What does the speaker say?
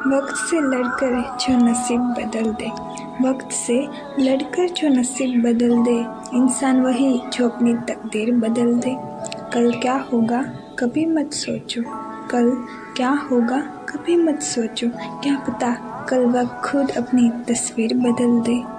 वक्त से लड़कर जो नसीब बदल दे, वक्त से लड़कर जो नसीब बदल दे, इंसान वही जो अपनी तकदीर बदल दे। कल क्या होगा कभी मत सोचो, कल क्या होगा कभी मत सोचो, क्या पता कल वक्त खुद अपनी तस्वीर बदल दे।